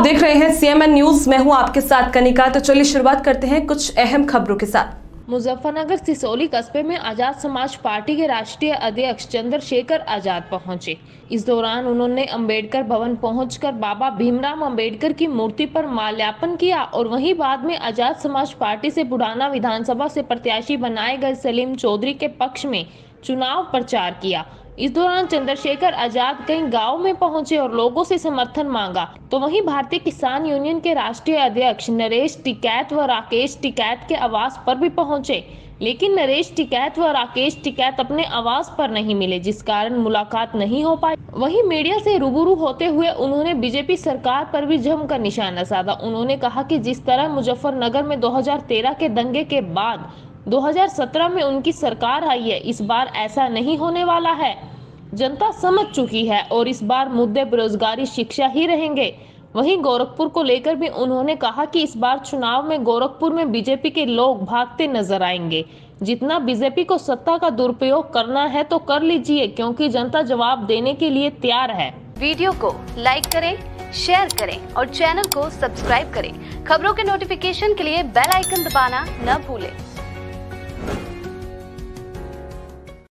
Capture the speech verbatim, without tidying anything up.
देख रहे हैं सीएमएन न्यूज। मैं हूं आपके साथ कनिका। तो चलिए शुरुआत करते हैं कुछ अहम खबरों के साथ। मुजफ्फरनगर सिसोली कस्बे में आजाद समाज पार्टी के राष्ट्रीय अध्यक्ष चंद्रशेखर आजाद पहुंचे। इस दौरान उन्होंने अंबेडकर भवन पहुंचकर बाबा भीमराव अंबेडकर की मूर्ति पर माल्यार्पण किया और वहीं बाद में आजाद समाज पार्टी से बुढ़ाना विधानसभा से प्रत्याशी बनाए गए सलीम चौधरी के पक्ष में चुनाव प्रचार किया। इस दौरान चंद्रशेखर आजाद कई गांव में पहुंचे और लोगों से समर्थन मांगा। तो वहीं भारतीय किसान यूनियन के राष्ट्रीय अध्यक्ष नरेश टिकैत व राकेश टिकैत के आवास पर भी पहुंचे, लेकिन नरेश टिकैत व राकेश टिकैत अपने आवास पर नहीं मिले, जिस कारण मुलाकात नहीं हो पाई। वहीं मीडिया से रूबरू होते हुए उन्होंने बीजेपी सरकार पर भी जमकर निशाना साधा। उन्होंने कहा कि जिस तरह मुजफ्फरनगर में दो हज़ार तेरह के दंगे के बाद दो हज़ार सत्रह में उनकी सरकार आई है, इस बार ऐसा नहीं होने वाला है। जनता समझ चुकी है और इस बार मुद्दे बेरोजगारी, शिक्षा ही रहेंगे। वहीं गोरखपुर को लेकर भी उन्होंने कहा कि इस बार चुनाव में गोरखपुर में बीजेपी के लोग भागते नजर आएंगे। जितना बीजेपी को सत्ता का दुरुपयोग करना है तो कर लीजिए, क्योंकि जनता जवाब देने के लिए तैयार है। वीडियो को लाइक करें, शेयर करें और चैनल को सब्सक्राइब करें। खबरों के नोटिफिकेशन के लिए बेल आइकन दबाना न भूलें।